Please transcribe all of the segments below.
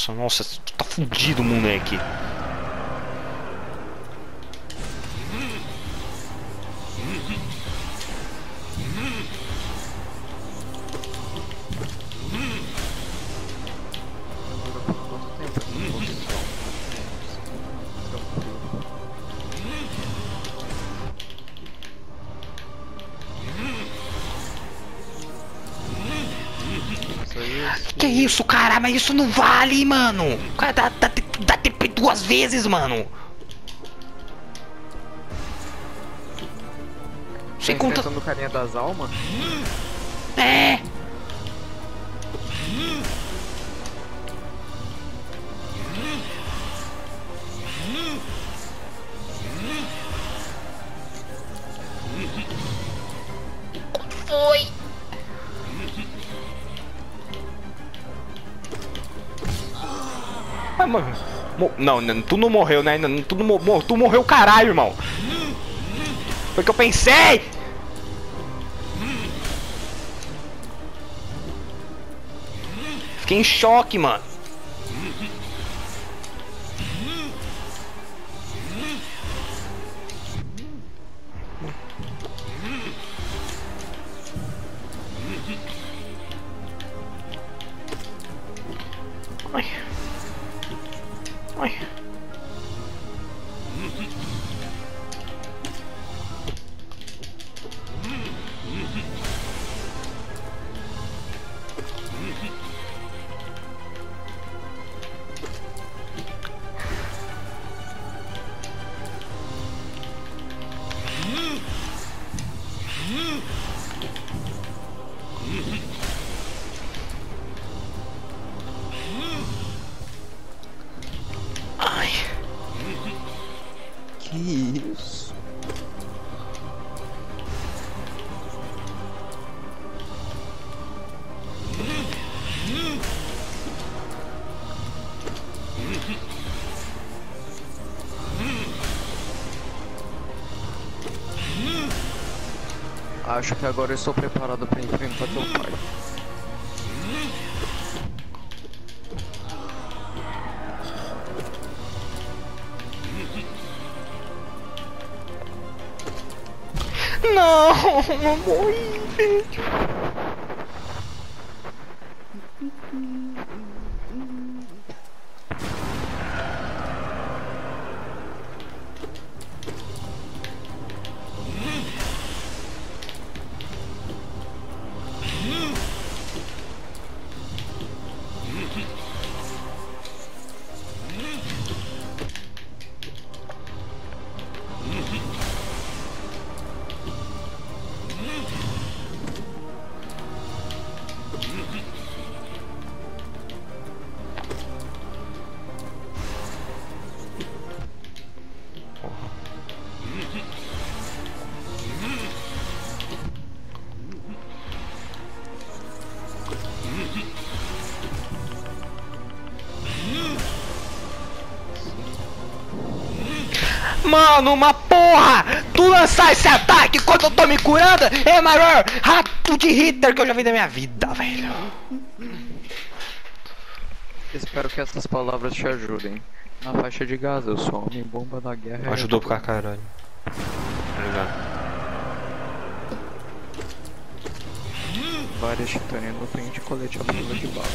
Nossa, tu tá fudido, moleque. Que isso, cara? Mas isso não vale, mano. Cara, dá TP 2 vezes, mano. Sem conta... do carinha das almas? É. Foi. Ah, mano. Não, tu não morreu, né? Tu morreu, caralho, irmão. Foi o que eu pensei. Fiquei em choque, mano. Ai. Ai. Ai. Que isso? Acho que agora eu estou preparado para enfrentar teu pai. Não, eu morri, velho. Mano, uma porra! Tu lançar esse ataque quando eu tô me curando é o maior rato de Hitler que eu já vi na minha vida, velho. Espero que essas palavras te ajudem. Na faixa de Gaza, eu sou homem bomba da guerra. Ajudou pra caralho. Obrigado. Várias titânia no pente colete à prova de bala.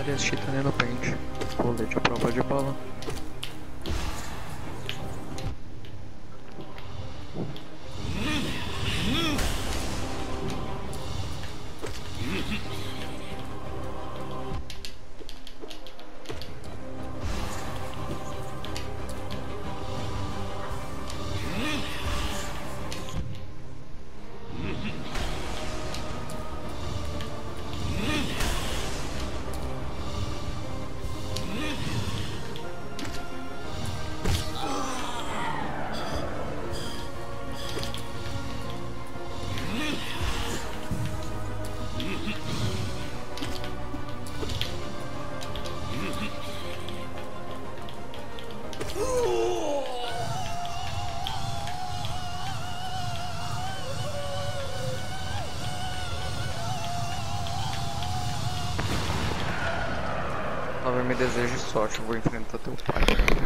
Aliás, titânio no pente. Colete à prova de bala. Me deseje sorte, eu vou enfrentar teu pai.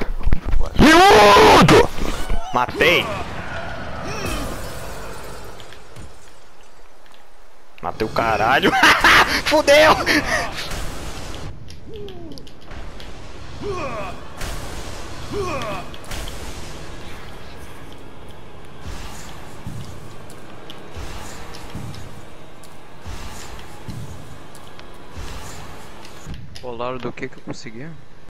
Miúdo! Matei! Matei o caralho! Fudeu! Colar do que eu consegui?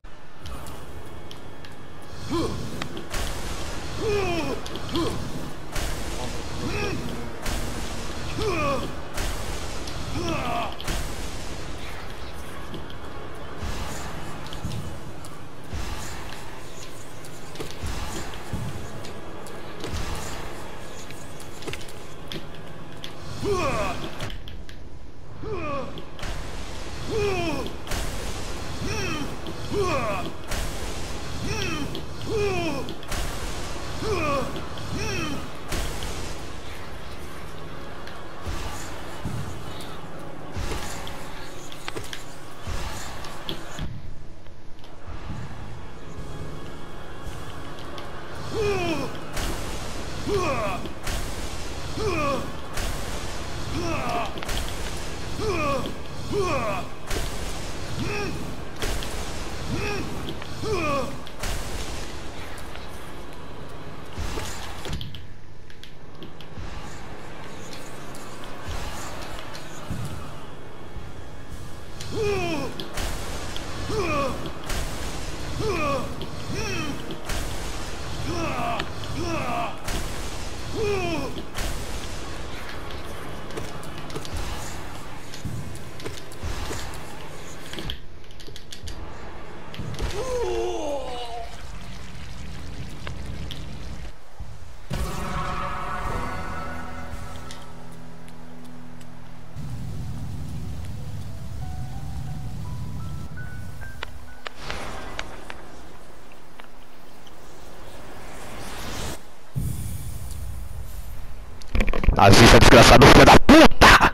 Nazista desgraçado, filho da puta!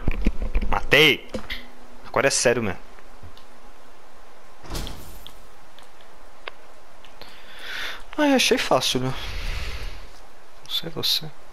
Matei! Agora é sério mesmo. Ai, achei fácil, né? Não sei você.